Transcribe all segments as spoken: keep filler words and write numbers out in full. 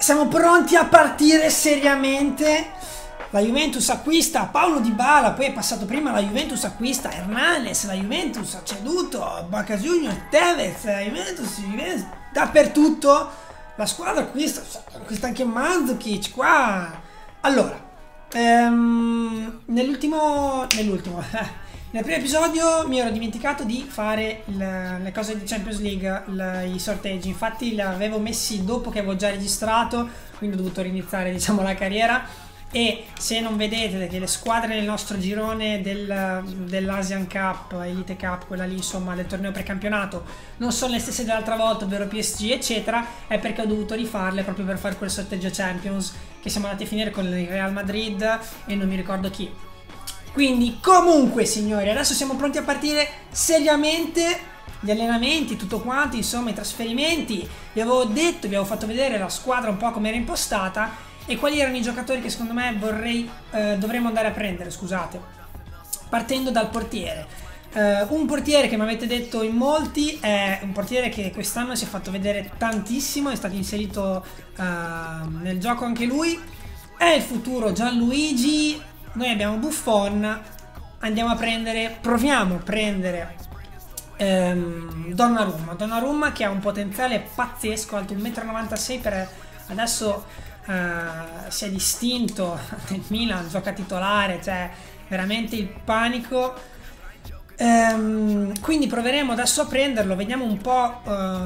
siamo pronti a partire seriamente. La Juventus acquista Paulo Dybala, poi è passato prima la Juventus acquista Hernanes, la Juventus ha ceduto Boca Juniors, Tevez, la Juventus, Juventus dappertutto. La squadra acquista, acquista anche Mandzukic qua. Allora, ehm, nell'ultimo, nell'ultimo, nel primo episodio mi ero dimenticato di fare il, le cose di Champions League, il, i sorteggi. Infatti li avevo messi dopo che avevo già registrato, quindi ho dovuto riniziare, diciamo, la carriera. E se non vedete che le squadre nel nostro girone del, dell'Asian Cup, Elite Cup, quella lì insomma del torneo precampionato, non sono le stesse dell'altra volta, ovvero P S G eccetera, è perché ho dovuto rifarle proprio per fare quel sorteggio Champions che siamo andati a finire con il Real Madrid e non mi ricordo chi. Quindi comunque signori, adesso siamo pronti a partire seriamente. Gli allenamenti, tutto quanto, insomma i trasferimenti, vi avevo detto, vi avevo fatto vedere la squadra un po' come era impostata e quali erano i giocatori che secondo me vorrei, eh, dovremmo andare a prendere, scusate. Partendo dal portiere. Eh, un portiere che mi avete detto in molti, è un portiere che quest'anno si è fatto vedere tantissimo, è stato inserito eh, nel gioco anche lui. È il futuro Gianluigi, noi abbiamo Buffon, andiamo a prendere, proviamo a prendere ehm, Donnarumma. Donnarumma che ha un potenziale pazzesco, alto uno virgola novantasei metri per adesso. Uh, si è distinto nel Milan, gioca titolare, cioè veramente il panico. Um, quindi proveremo adesso a prenderlo, vediamo un po'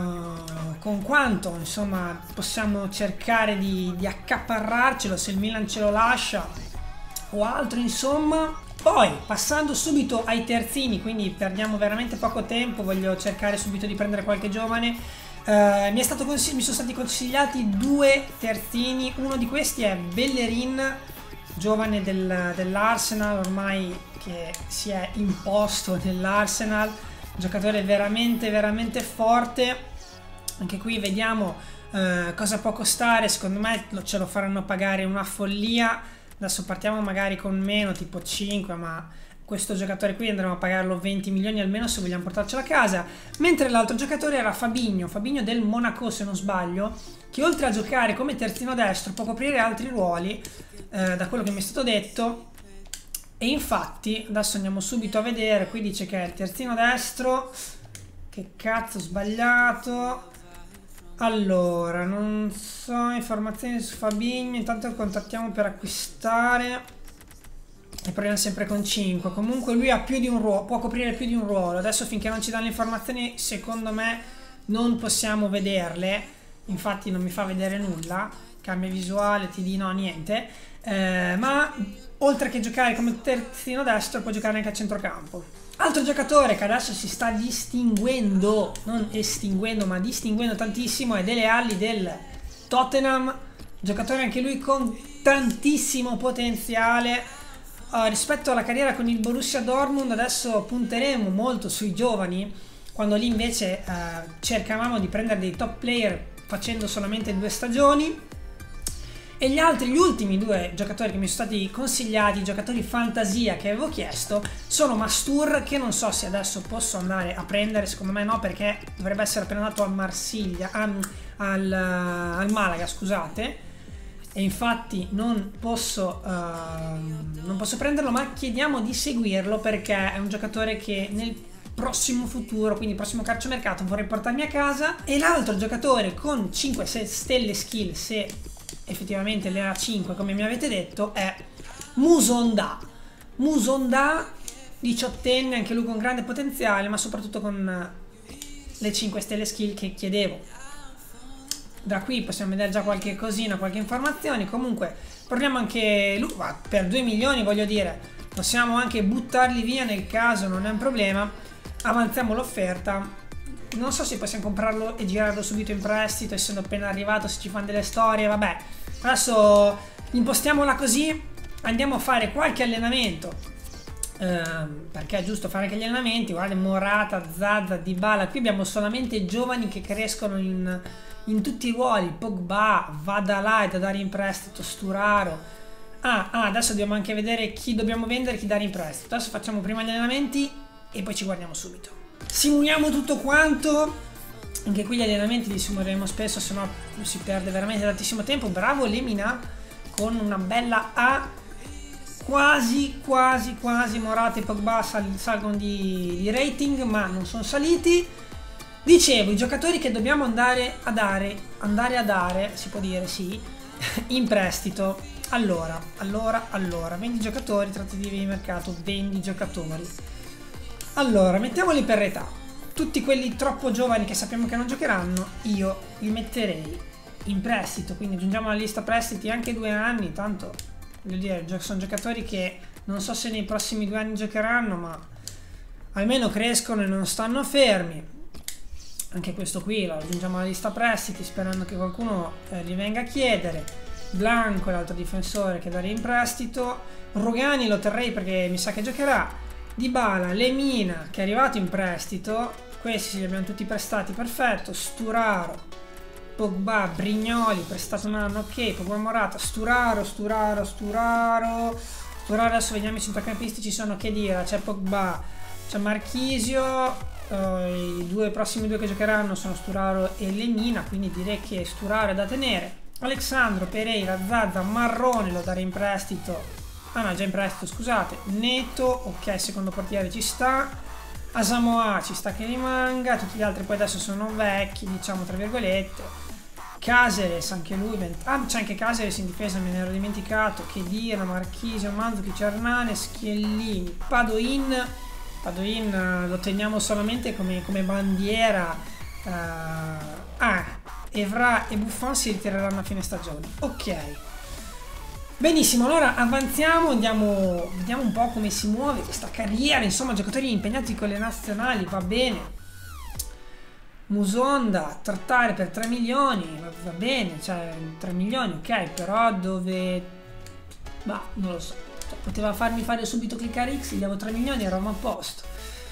uh, con quanto insomma possiamo cercare di, di accaparrarcelo, se il Milan ce lo lascia o altro insomma. Poi passando subito ai terzini, quindi perdiamo veramente poco tempo, voglio cercare subito di prendere qualche giovane. Uh, mi, è stato mi sono stati consigliati due terzini, uno di questi è Bellerin, giovane del, dell'Arsenal, ormai che si è imposto nell'Arsenal, giocatore veramente veramente forte. Anche qui vediamo uh, cosa può costare, secondo me lo, ce lo faranno pagare una follia. Adesso partiamo magari con meno, tipo cinque, ma questo giocatore qui andremo a pagarlo venti milioni almeno se vogliamo portarcelo a casa. Mentre l'altro giocatore era Fabinho, Fabinho del Monaco se non sbaglio, che oltre a giocare come terzino destro può coprire altri ruoli, eh, da quello che mi è stato detto. E infatti adesso andiamo subito a vedere, qui dice che è il terzino destro. Che cazzo, ho sbagliato. Allora, non so, informazioni su Fabinho, intanto lo contattiamo per acquistare. E proviamo sempre con cinque. Comunque lui ha più di un ruolo, può coprire più di un ruolo. Adesso finché non ci danno le informazioni, secondo me non possiamo vederle. Infatti non mi fa vedere nulla. Cambia visuale, T D no, niente. Eh, ma oltre che giocare come terzino destro, può giocare anche a centrocampo. Altro giocatore che adesso si sta distinguendo, non estinguendo, ma distinguendo tantissimo, è Dele Alli del Tottenham. Giocatore anche lui con tantissimo potenziale. Uh, rispetto alla carriera con il Borussia Dortmund adesso punteremo molto sui giovani, quando lì invece uh, cercavamo di prendere dei top player facendo solamente due stagioni. E gli altri, gli ultimi due giocatori che mi sono stati consigliati, giocatori fantasia che avevo chiesto, sono Mastur, che non so se adesso posso andare a prendere, secondo me no, perché dovrebbe essere appena andato a Marsiglia, um, al, uh, al Malaga, scusate. E infatti non posso, uh, non posso prenderlo, ma chiediamo di seguirlo perché è un giocatore che nel prossimo futuro, quindi prossimo calciomercato, vorrei portarmi a casa. E l'altro giocatore con cinque stelle skill, se effettivamente le ha cinque come mi avete detto, è Musonda. Musonda, diciottenne, anche lui con grande potenziale, ma soprattutto con le cinque stelle skill che chiedevo. Da qui possiamo vedere già qualche cosina, qualche informazione. Comunque parliamo anche lui, per due milioni voglio dire, possiamo anche buttarli via nel caso, non è un problema. Avanziamo l'offerta. Non so se possiamo comprarlo e girarlo subito in prestito, essendo appena arrivato, se ci fanno delle storie, vabbè. Adesso impostiamola così, andiamo a fare qualche allenamento, ehm, perché è giusto fare anche gli allenamenti. Guardate, Morata, Zaza, Dybala, qui abbiamo solamente giovani che crescono in... in tutti i ruoli. Pogba, vada là da dare in prestito, Sturaro. Ah, ah, adesso dobbiamo anche vedere chi dobbiamo vendere e chi dare in prestito. Adesso facciamo prima gli allenamenti e poi ci guardiamo subito. Simuliamo tutto quanto. Anche qui gli allenamenti li simuleremo spesso, se no si perde veramente tantissimo tempo. Bravo Lemina con una bella A. Quasi, quasi, quasi Morata e Pogba sal salgono di, di rating, ma non sono saliti. Dicevo, i giocatori che dobbiamo andare a dare, andare a dare, si può dire, sì, in prestito. Allora, allora, allora, vendi giocatori, trattative di mercato, vendi giocatori. Allora, mettiamoli per età. Tutti quelli troppo giovani che sappiamo che non giocheranno, io li metterei in prestito, quindi aggiungiamo alla lista prestiti anche due anni, tanto voglio dire, sono giocatori che non so se nei prossimi due anni giocheranno, ma almeno crescono e non stanno fermi. Anche questo qui lo aggiungiamo alla lista prestiti, sperando che qualcuno eh, li venga a chiedere. Blanco è l'altro difensore che darei in prestito. Rugani lo terrei perché mi sa che giocherà. Dybala, Lemina che è arrivato in prestito, questi li abbiamo tutti prestati, perfetto. Sturaro, Pogba, Brignoli, prestato un anno, ok. Pogba, Morata, Sturaro, Sturaro, Sturaro, Sturaro, adesso vediamo i centrocampisti ci sono, che dire, c'è Pogba, c'è Marchisio, uh, i due prossimi due che giocheranno sono Sturaro e Lemina, quindi direi che Sturaro è da tenere. Alexandro, Pereira, Zaza, Marrone lo darei in prestito, ah no, già in prestito, scusate. Neto, ok, secondo portiere ci sta. Asamoah ci sta che rimanga, tutti gli altri poi adesso sono vecchi, diciamo tra virgolette. Caceres, anche lui, ah c'è anche Caceres in difesa, me ne ero dimenticato, che dire, Marchisio, Mandzukic, Hernanes, Chiellini, Padoin, Padoin lo teniamo solamente come, come bandiera, uh, ah, Evra e Buffon si ritireranno a fine stagione, ok. Benissimo, allora avanziamo, andiamo, vediamo un po' come si muove questa carriera, insomma giocatori impegnati con le nazionali, va bene. Musonda, trattare per tre milioni, va, va bene, cioè tre milioni, ok, però dove... bah, non lo so, poteva farmi fare subito cliccare X, gli avevo tre milioni e eravamo a posto.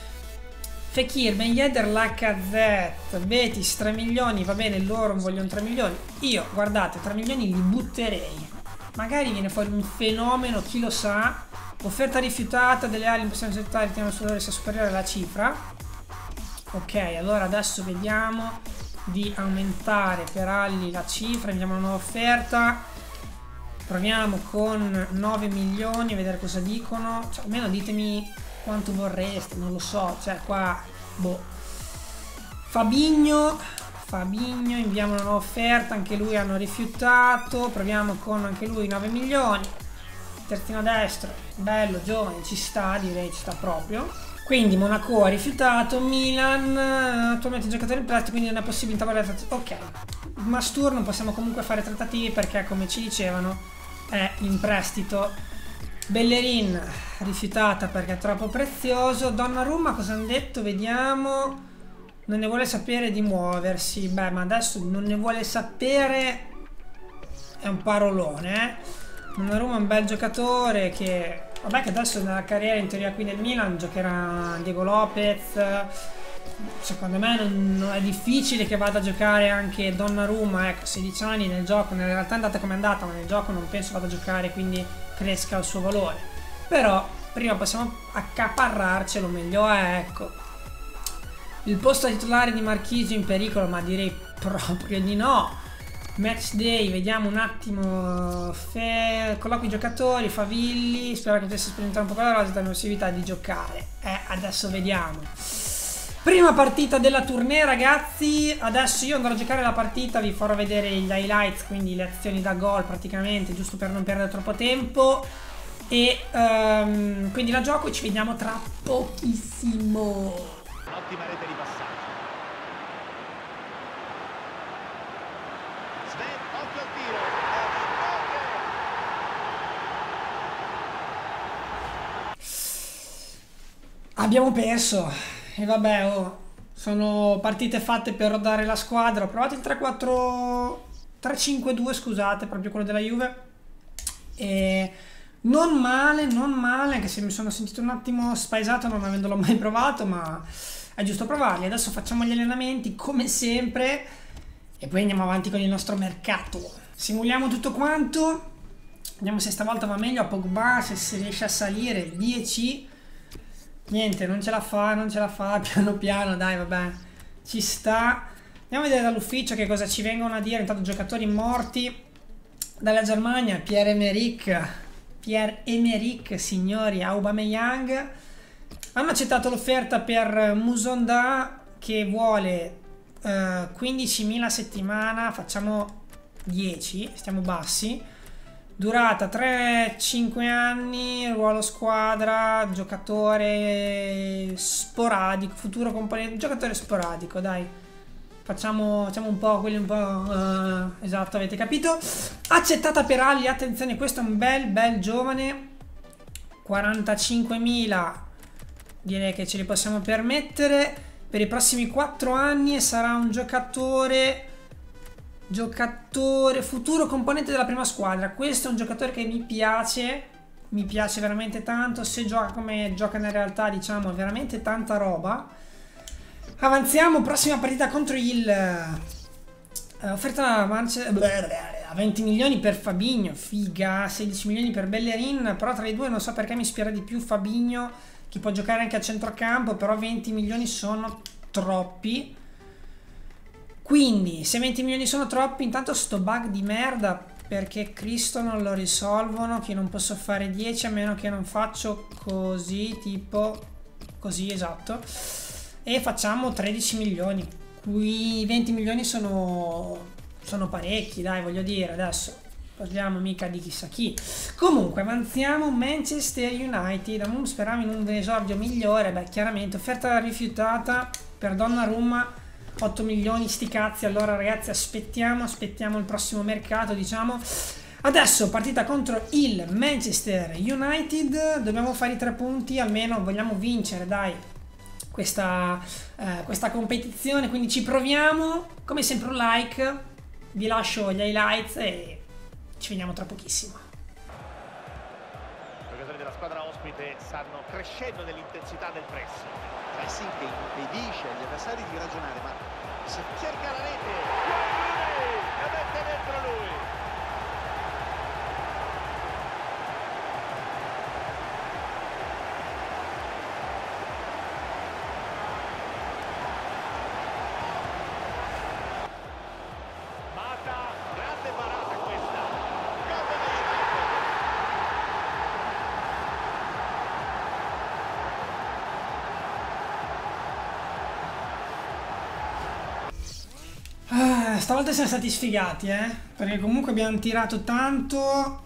Fekir, Ben Yedder, Lacazette, Betis, tre milioni, va bene, loro vogliono tre milioni, io, guardate, tre milioni li butterei. Magari viene fuori un fenomeno, chi lo sa. Offerta rifiutata, delle ali possiamo accettare, riteniamo solo sia superiore alla cifra. Ok, allora adesso vediamo di aumentare per Alli la cifra, andiamo a una nuova offerta. Proviamo con nove milioni a vedere cosa dicono. Cioè, almeno ditemi quanto vorreste, non lo so. Cioè qua, boh. Fabinho. Fabinho, inviamo una nuova offerta, anche lui hanno rifiutato, proviamo con anche lui nove milioni, terzino destro, bello, giovane, ci sta, direi ci sta proprio. Quindi Monaco ha rifiutato, Milan attualmente giocatore in prestito, quindi non è possibile intavolare, ok. Mastur non possiamo comunque fare trattativi perché come ci dicevano è in prestito. Bellerin rifiutata perché è troppo prezioso. Donnarumma cosa hanno detto? Vediamo. Non ne vuole sapere di muoversi. Beh, ma adesso non ne vuole sapere è un parolone, eh. Donnarumma è un bel giocatore che... vabbè che adesso nella carriera in teoria qui nel Milan giocherà Diego Lopez. Secondo me non, non è difficile che vada a giocare anche Donnarumma. Ecco, sedici anni nel gioco, nella realtà è andata come è andata, ma nel gioco non penso vada a giocare, quindi cresca il suo valore. Però prima possiamo accaparrarcelo, meglio è, ecco. Il posto titolare di Marchisio in pericolo, ma direi proprio di no. Match day, vediamo un attimo. Fe... colloqui giocatori, Favilli. Spero che potesse sperimentare un po' la rosa della possibilità di giocare. Eh, adesso vediamo. Prima partita della tournée, ragazzi. Adesso io andrò a giocare la partita, vi farò vedere gli highlights, quindi le azioni da gol praticamente, giusto per non perdere troppo tempo. E um, quindi la gioco e ci vediamo tra pochissimo. Ottima rete di passaggio. Sven, occhio al tiro. Abbiamo perso. E vabbè, oh, sono partite fatte per rodare la squadra. Ho provato il tre quattro tre cinque due, scusate, proprio quello della Juve. E non male, non male, anche se mi sono sentito un attimo spaesato non avendolo mai provato, ma è giusto provarli. Adesso facciamo gli allenamenti come sempre e poi andiamo avanti con il nostro mercato. Simuliamo tutto quanto, vediamo se stavolta va meglio a Pogba, se si riesce a salire. dieci, niente, non ce la fa, non ce la fa, piano piano, dai, vabbè, ci sta. Andiamo a vedere dall'ufficio che cosa ci vengono a dire. Intanto giocatori morti dalla Germania. Pierre-Emerick, Pierre-Emerick, signori, Aubameyang. Hanno accettato l'offerta per Musonda che vuole uh, quindicimila a settimana, facciamo dieci, stiamo bassi. Durata tre cinque anni, ruolo squadra, giocatore sporadico, futuro componente, giocatore sporadico, dai. Facciamo, facciamo un po' quelli un po'... Uh, esatto, avete capito? Accettata per Ali, attenzione, questo è un bel bel giovane. quarantacinquemila, direi che ce li possiamo permettere. Per i prossimi quattro anni e sarà un giocatore... Giocatore, futuro componente della prima squadra. Questo è un giocatore che mi piace, mi piace veramente tanto. Se gioca come gioca nella realtà, diciamo, veramente tanta roba. Avanziamo, prossima partita contro il uh, offerta a venti milioni per Fabinho, figa, sedici milioni per Bellerin, però tra i due non so perché mi ispira di più Fabinho, che può giocare anche a centrocampo, però venti milioni sono troppi. Quindi, se venti milioni sono troppi, intanto sto bug di merda, perché Cristo non lo risolvono, che non posso fare dieci a meno che non faccio così, tipo così, esatto. E facciamo tredici milioni. Qui venti milioni sono, sono parecchi, dai, voglio dire, adesso parliamo mica di chissà chi. Comunque, avanziamo, Manchester United, speravo in un esordio migliore, beh, chiaramente, offerta rifiutata per Donnarumma, otto milioni, sti cazzi. Allora ragazzi, aspettiamo, aspettiamo il prossimo mercato, diciamo. Adesso partita contro il Manchester United, dobbiamo fare i tre punti, almeno vogliamo vincere, dai, questa, eh, questa competizione, quindi ci proviamo. Come sempre un like, vi lascio gli highlights e ci vediamo tra pochissimo. I giocatori della squadra ospite stanno crescendo nell'intensità del pressing. Cioè sì, che impedisce agli avversari di ragionare, ma se Cerca la rete, lui, la mette dentro lui. Mata, grande parata questa. Gol del United. Ah, stavolta siamo stati sfigati, eh? Perché comunque abbiamo tirato tanto.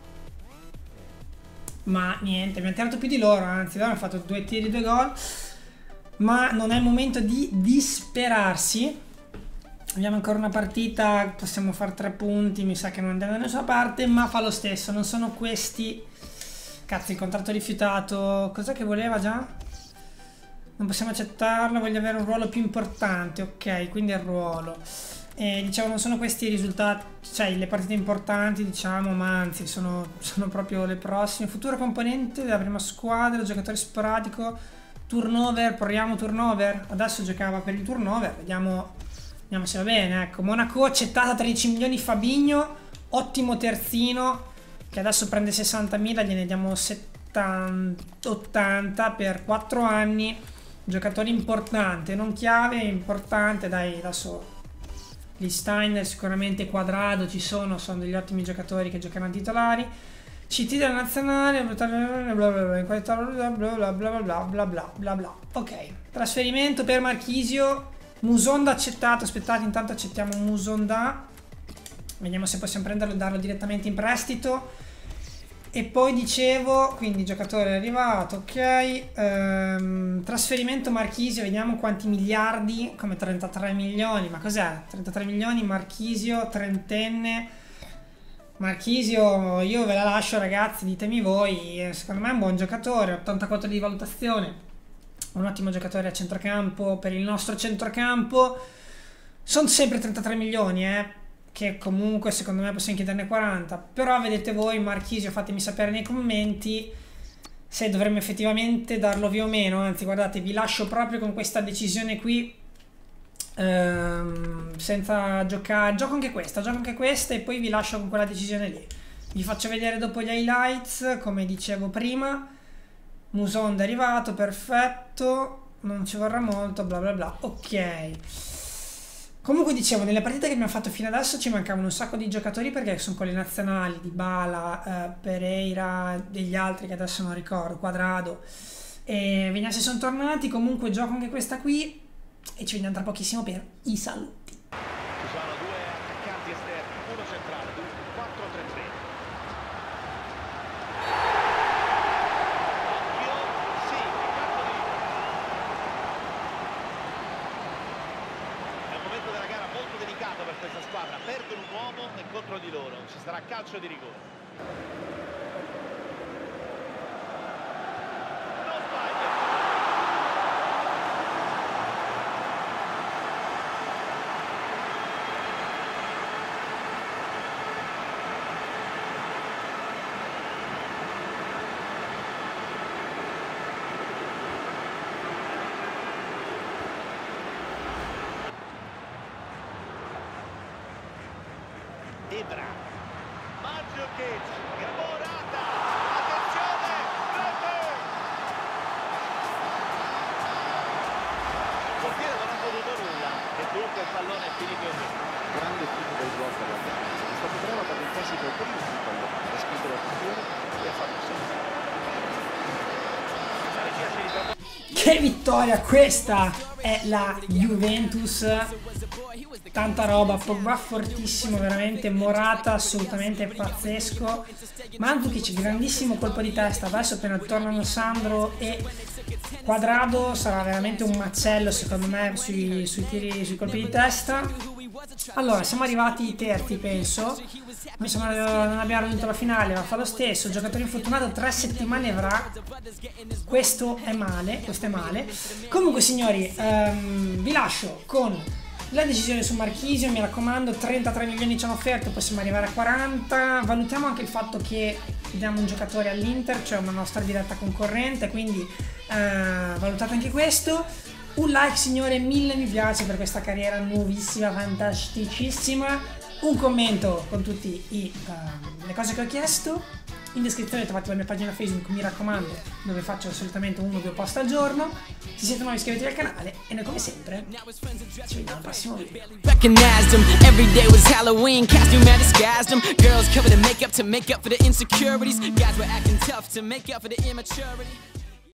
Ma niente, abbiamo tirato più di loro, anzi, loro hanno fatto due tiri, due gol. Ma non è il momento di disperarsi. Abbiamo ancora una partita, possiamo fare tre punti, mi sa che non andiamo da nessuna parte, ma fa lo stesso, non sono questi... Cazzo, il contratto rifiutato, cos'è che voleva già? Non possiamo accettarlo, voglio avere un ruolo più importante, ok, quindi il ruolo. E diciamo non sono questi i risultati, cioè le partite importanti, diciamo, ma anzi sono, sono proprio le prossime. Futuro componente della prima squadra, giocatore sporadico, turnover, proviamo turnover. Adesso giocava per il turnover, vediamo, vediamo se va bene. Ecco, Monaco accettata tredici milioni Fabinho, ottimo terzino, che adesso prende sessantamila, gliene diamo settanta, ottanta per quattro anni. Giocatore importante, non chiave, importante, dai, adesso gli Steiner sicuramente, Quadrado ci sono, sono degli ottimi giocatori che giocheranno titolari. C T della nazionale, bla bla bla bla bla bla bla. Ok, trasferimento per Marchisio, Musonda accettato, aspettate, intanto accettiamo Musonda, vediamo se possiamo prenderlo e darlo direttamente in prestito. E poi dicevo, quindi giocatore è arrivato, ok, ehm, trasferimento Marchisio, vediamo quanti miliardi, come trentatré milioni, ma cos'è? trentatré milioni, Marchisio, trentenne, Marchisio, io ve la lascio ragazzi, ditemi voi, secondo me è un buon giocatore, ottantaquattro di valutazione, un ottimo giocatore a centrocampo per il nostro centrocampo, sono sempre trentatré milioni, eh. Che comunque secondo me possiamo chiederne quaranta, però vedete voi Marchisio, fatemi sapere nei commenti se dovremmo effettivamente darlo via o meno. Anzi guardate, vi lascio proprio con questa decisione qui, ehm, senza giocare, gioco anche questa, gioco anche questa e poi vi lascio con quella decisione lì. Vi faccio vedere dopo gli highlights, come dicevo prima. Musonda è arrivato, perfetto, non ci vorrà molto, bla bla bla, ok. Comunque dicevo, nelle partite che abbiamo fatto fino adesso ci mancavano un sacco di giocatori perché sono con le nazionali, Dybala, eh, Pereira, degli altri che adesso non ricordo, Quadrado e Vignassi sono tornati. Comunque gioco anche questa qui e ci vediamo tra pochissimo per i saluti. Ci sono due attaccanti esterni, uno centrale, quattro tre tre. Occhio, sì, Riccardo Di. È un momento della gara molto delicato per questa squadra, perdono un uomo e contro di loro ci sarà calcio di rigore. Ibra, Mandzukic, Morata, attenzione, rete! Il portiere non ha potuto nulla e dunque il pallone è finito in rete. Grande tipo del gol per la gara. È stato bravo ad avanzarsi per primo sul pallone, a spingere al portiere e a farlo sempre. La regia si ritrova. Che vittoria, questa è la Juventus, tanta roba, Pogba fortissimo veramente, Morata assolutamente pazzesco, Mandzukic grandissimo colpo di testa, adesso appena tornano Sandro e Quadrado sarà veramente un macello secondo me sui, sui tiri, sui colpi di testa. Allora, siamo arrivati terzi penso, mi sembra non abbiamo raggiunto la finale, ma fa lo stesso, giocatore infortunato, tre settimane avrà, questo è male, questo è male. Comunque signori, um, vi lascio con la decisione su Marchisio, mi raccomando, trentatré milioni ci hanno offerto, possiamo arrivare a quaranta, valutiamo anche il fatto che diamo un giocatore all'Inter, cioè una nostra diretta concorrente, quindi uh, valutate anche questo. Un like signore, mille mi piace per questa carriera nuovissima, fantasticissima, un commento con tutte uh, le cose che ho chiesto, in descrizione trovate la mia pagina Facebook, mi raccomando, dove faccio solitamente uno o due post al giorno. Se siete nuovi iscrivetevi al canale e noi come sempre ci vediamo al prossimo video. Recognized him, every day was Halloween, costume I disguised him, girls covered in makeup to make up for the insecurities, guys were acting tough to make up for the immaturity.